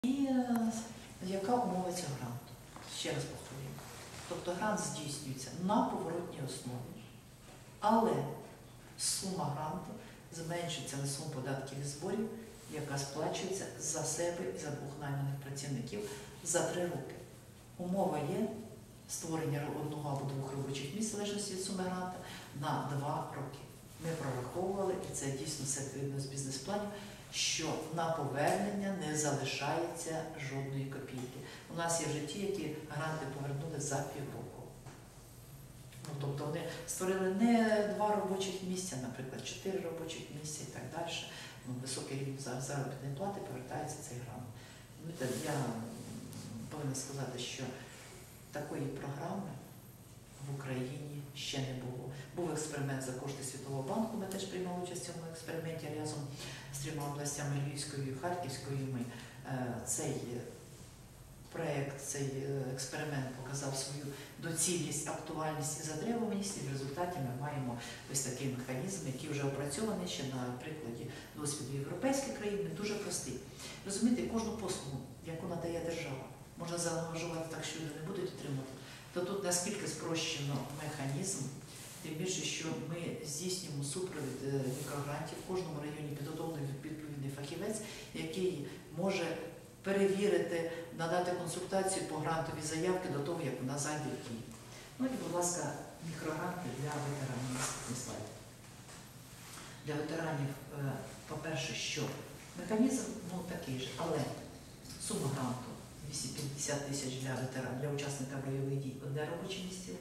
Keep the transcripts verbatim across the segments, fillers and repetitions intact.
І е, яка умова цього гранту? Ще раз повторюю. Тобто грант здійснюється на поворотній основі, але сума гранту зменшується на суму податків і зборів, яка сплачується за себе і за двох найманих працівників за три роки. Умова є створення одного або двох робочих місць, в залежності від суми гранту, на два роки. Ми прораховували, і це дійсно все видно з бізнес-планів, що на повернення не залишається жодної копійки. У нас є вже ті, які гранти повернули за півроку. Ну, тобто вони створили не два робочих місця, наприклад, чотири робочих місця і так далі. Ну, високий рівень заробітної плати, повертається цей грант. Ну, я повинна сказати, що такої програми в Україні ще не було. Був експеримент за кошти Світового банку, ми теж приймали участь в цьому експерименті разом з трьома областями Львівською і Харківською. Ми цей проєкт, цей експеримент показав свою доцільність, актуальність і затребуваність, і в результаті ми маємо ось такий механізм, який вже опрацьований ще на прикладі досвіду європейських країн, він дуже простий. Розумієте, кожну послугу, яку надає держава, можна заангажувати так, що люди не будуть отримати, то тут наскільки спрощено механізм, тим більше, що ми здійснюємо супровід мікрогрантів, в кожному районі підготовлений відповідний фахівець, який може перевірити, надати консультацію по грантовій заявці до того, як вона зайде в Київ. Ну і, будь ласка, мікрогранти для ветеранів. Наступний слайд. Для ветеранів, по-перше, що механізм ну, такий же, але сума гранту двісті п'ятдесят тисяч для ветерана, для учасника бойових дій, одне робоче місце.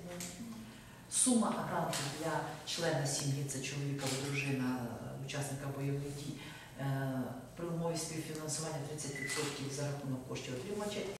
Сума гранту для члена сім'ї, це чоловік або дружина учасника бойових дій, при умові співфінансування тридцять відсотків за рахунок коштів отримувача.